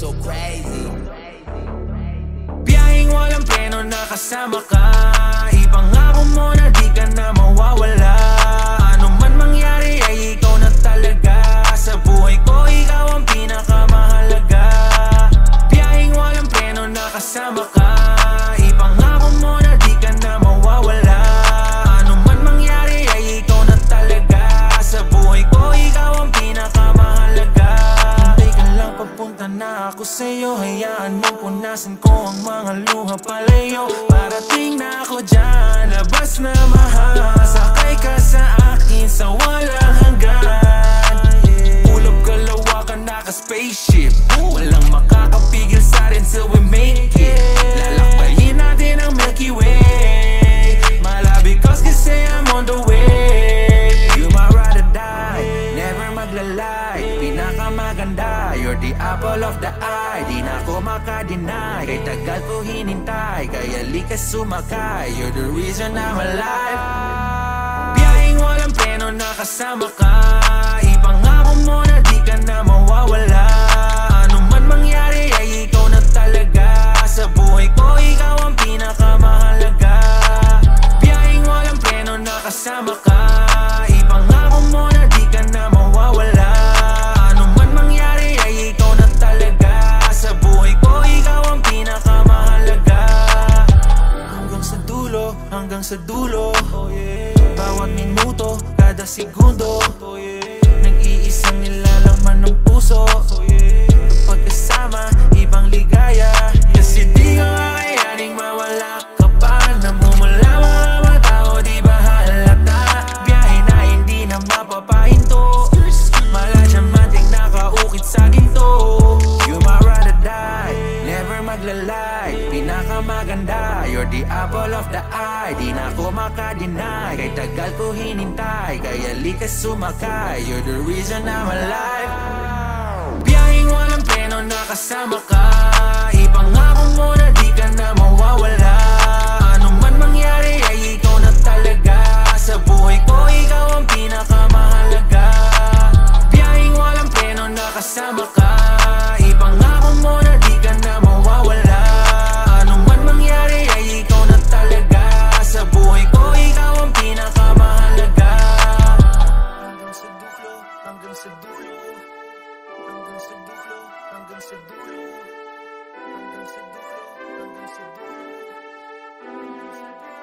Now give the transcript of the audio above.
so crazy. Biyaheng walang preno na kasama ka. Ipangako mo na di ka na mawawala. Ano man mangyari ay ikaw na talaga. Sa buhay ko ikaw ang pinakamahalaga. Biyaheng walang preno na kasama ka. Ipangako mo na di ka na mawawala. Ano man mangyari ay ikaw na talaga. Sa buhay ko ikaw ang pinakamahalaga. Hintay ka lang, papunta na ako sa'yo. Hayaan mong punasan ko ang mga luha palayo. Parating na ako dyan, labas na mahal. Sakay ka sa akin sa walang hanggan. Ulog kalawa ka naka-spaceship. Walang makakapigil sa atin till we make it. Lalakbayin natin ang Milky Way. Malabi kasi I'm on the way. You my ride or die, never maglalay. Pinakamaganda, you're the apple of the eye. Di na ako makadeny, kay tagal ko hinintay. Kaya likas sumakay, you're the reason I'm alive. Biyaheng walang preno na kasama ka. Ipangako mo na di ka na mawawala. Ano man mangyari ay ikaw na talaga. Sa buhay ko ikaw ang pinakamahalaga. Biyaheng walang preno na kasama ka. Ipangako mo na di ka na mawawala. Ano man mangyari ay ikaw na talaga. Sa buhay ko ikaw ang pinakamahalaga. Hanggang sa dulo, hanggang sa dulo. Bawat minuto, kada segundo. Nag-iisang nilalaman ng puso. Kapag kasama, ibang ligaya. Kasi di ka kakayaning mawala ka pa. Namumula mga mata o di ba halata. Biyahe na hindi na mapapahinto. Maladyamanting nakaukit sa ginto. You my ride or die, never maglalay. Pinakamaganda, you're the apple of the eye. Di na ako makadeny, kay tagal ko hinintay. Kaya likas sumakay, you're the reason I'm alive. Biyaheng walang preno na kasama ka. Ipangako mo na di ka na mawawala. Ano man mangyari ay ikaw na talaga. Sa buhay ko ikaw ang pinakamahalaga. Biyaheng walang preno na kasama ka. Ipangako mo na di ka na mawawala. Ano man mangyari ay ikaw na talaga. Sa buhay ko ikaw ang pinakamahalaga. Hanggang sa dulo, hanggang sa dulo. Hanggang sa dulo, hanggang sa dulo. Hanggang sa dulo, hanggang sa dulo.